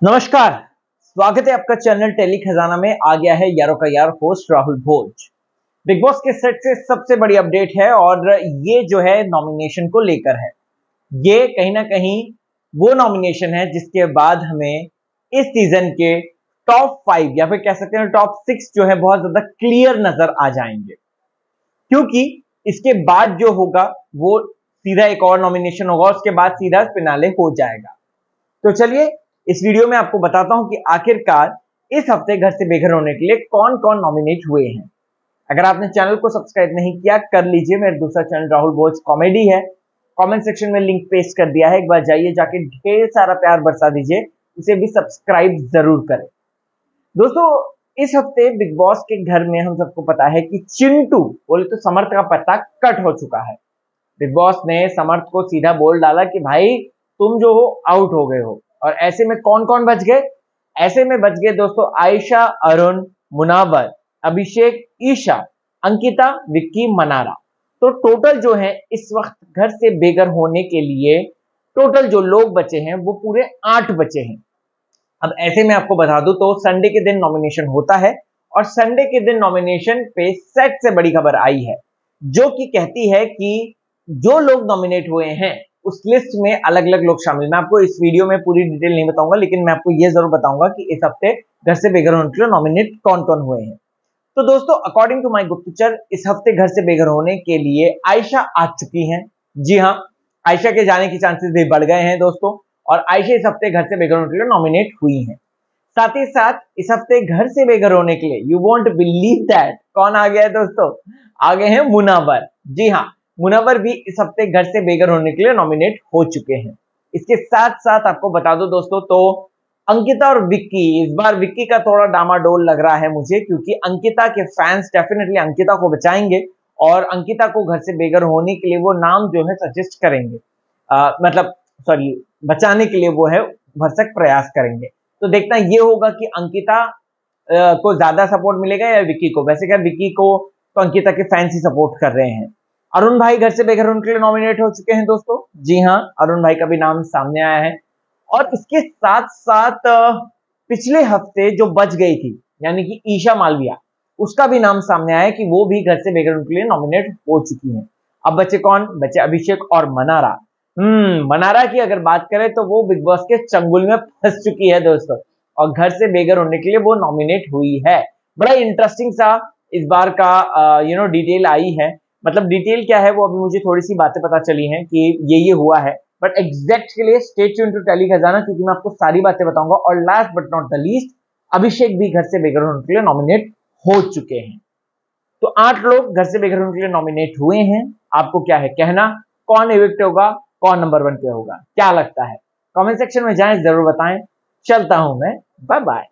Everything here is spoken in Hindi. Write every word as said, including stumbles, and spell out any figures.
नमस्कार, स्वागत है आपका चैनल टेली खजाना में। आ गया है यारों का यार host Rahul Bhoj. Bigg Boss के सेट से सबसे बड़ी अपडेट है और ये जो है नॉमिनेशन को लेकर है। ये कहीं ना कहीं वो नॉमिनेशन है जिसके बाद हमें इस सीजन के टॉप फाइव या फिर कह सकते हैं टॉप सिक्स जो है बहुत ज्यादा क्लियर नजर आ जाएंगे, क्योंकि इसके बाद जो होगा वो सीधा एक और नॉमिनेशन होगा, उसके बाद सीधा फिनाले हो जाएगा। तो चलिए इस वीडियो में आपको बताता हूं कि आखिरकार इस हफ्ते घर से बेघर होने के लिए कौन कौन नॉमिनेट हुए हैं। अगर आपने चैनल को सब्सक्राइब नहीं किया कर लीजिए। मेरा दूसरा चैनल राहुल भोज कॉमेडी है, कमेंट सेक्शन में लिंक पेस्ट कर दिया है, एक बार जाइए जाके ढेर सारा प्यार बरसा दीजिए, उसे भी सब्सक्राइब जरूर करें। दोस्तों इस हफ्ते बिग बॉस के घर में हम सबको पता है कि चिंटू बोले तो समर्थ का पत्ता कट हो चुका है। बिग बॉस ने समर्थ को सीधा बोल डाला कि भाई तुम जो हो आउट हो गए हो। और ऐसे में कौन कौन बच गए? ऐसे में बच गए दोस्तों आयशा, अरुण, मुनावर, अभिषेक, ईशा, अंकिता, विक्की, मनारा। तो टोटल जो है इस वक्त घर से बेघर होने के लिए टोटल जो लोग बचे हैं वो पूरे आठ बचे हैं। अब ऐसे में आपको बता दूं तो संडे के दिन नॉमिनेशन होता है और संडे के दिन नॉमिनेशन पे सेट से बड़ी खबर आई है जो कि कहती है कि जो लोग नॉमिनेट हुए हैं उस लिस्ट में अलग अलग लोग शामिल। मैं आपको इस वीडियो में पूरी डिटेल नहीं बताऊंगा, लेकिन मैं आपको यह जरूर बताऊंगा कि इस हफ्ते घर से बेघर होने के लिए नॉमिनेट कौन कौन हुए हैं। तो दोस्तों अकॉर्डिंग टू माय गुप्तचर इस हफ्ते घर से बेघर होने के लिए आयशा आ चुकी हैं। जी हाँ, आयशा के जाने की चांसेस भी बढ़ गए हैं दोस्तों, और आयशा इस हफ्ते घर से बेघर होने के लिए नॉमिनेट हुई हैं। साथ ही साथ इस हफ्ते घर से बेघर होने के लिए यू वोंट बिलीव दैट कौन आ गया है दोस्तों? आ गए हैं मुनावर। जी हाँ, मुनावर भी इस हफ्ते घर से बेघर होने के लिए नॉमिनेट हो चुके हैं। इसके साथ साथ आपको बता दो दोस्तों तो अंकिता और विक्की, इस बार विक्की का थोड़ा डामाडोल लग रहा है मुझे, क्योंकि अंकिता के फैंस डेफिनेटली अंकिता को बचाएंगे और अंकिता को घर से बेघर होने के लिए वो नाम जो है सजेस्ट करेंगे, आ, मतलब सॉरी बचाने के लिए वो है भरसक प्रयास करेंगे। तो देखना ये होगा कि अंकिता आ, को ज्यादा सपोर्ट मिलेगा या विक्की को। वैसे क्या विक्की को तो अंकिता के फैंस ही सपोर्ट कर रहे हैं। अरुण भाई घर से बेघर होने के लिए नॉमिनेट हो चुके हैं दोस्तों। जी हाँ, अरुण भाई का भी नाम सामने आया है। और इसके साथ साथ पिछले हफ्ते जो बच गई थी यानी कि ईशा मालविया, उसका भी नाम सामने आया कि वो भी घर से बेघर होने के लिए नॉमिनेट हो चुकी हैं। अब बचे कौन? बचे अभिषेक और मनारा। हम्म मनारा की अगर बात करें तो वो बिग बॉस के चंगुल में फंस चुकी है दोस्तों, और घर से बेघर होने के लिए वो नॉमिनेट हुई है। बड़ा इंटरेस्टिंग सा इस बार का यू नो डिटेल आई है। मतलब डिटेल क्या है वो अभी मुझे थोड़ी सी बातें पता चली हैं कि ये ये हुआ है, बट एग्जैक्ट के लिए स्टे ट्यून्ड टू टेली खजाना, क्योंकि मैं आपको सारी बातें बताऊंगा। और last but not the least, Abhishek भी घर से बेघर होने के लिए नॉमिनेट हो चुके हैं। तो आठ लोग घर से बेघर होने के लिए नॉमिनेट हुए हैं। आपको क्या है कहना, कौन एविक्ट होगा, कौन नंबर वन पे होगा, क्या लगता है? कमेंट सेक्शन में जाएं, जरूर बताएं। चलता हूं मैं, बाय बाय।